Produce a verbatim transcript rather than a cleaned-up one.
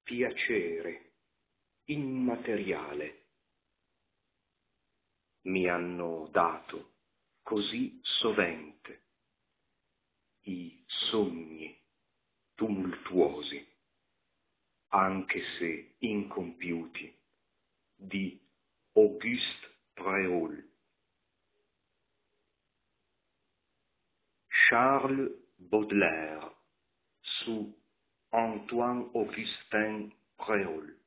piacere immateriale mi hanno dato così sovente i sogni tumultuosi, anche se incompiuti, di Auguste Préault. Charles Baudelaire su Antoine Augustin Préault.